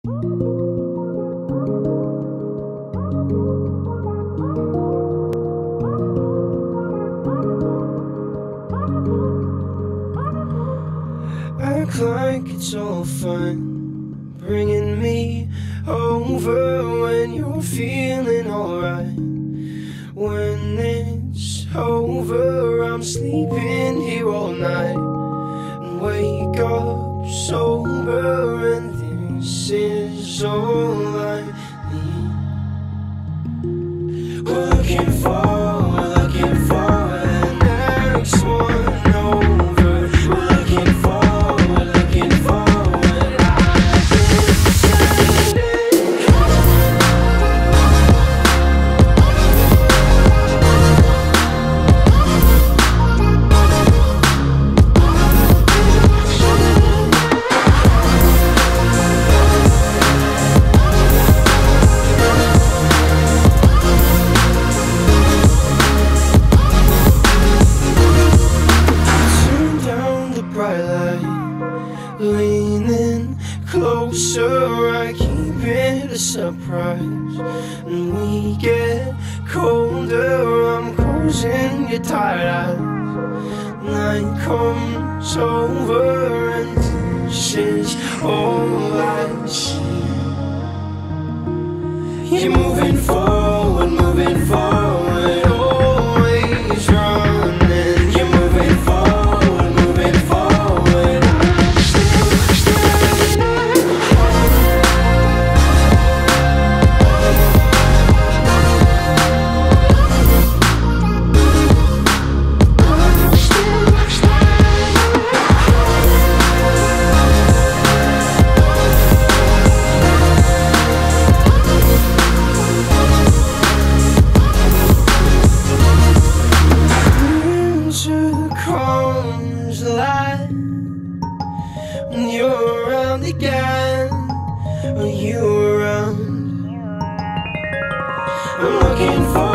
Act like it's all fun, bringing me over when you're feeling alright. When it's over, I'm sleeping here all night and wake up sober, and this is all I need. We're looking for the next one over. We're looking for leaning closer, I keep it a surprise. And we get colder, I'm closing your tired eyes. Night comes over and this is all I see. You're moving forward, always running. You're moving forward, comes alive when you're around again. When you're around, I'm looking for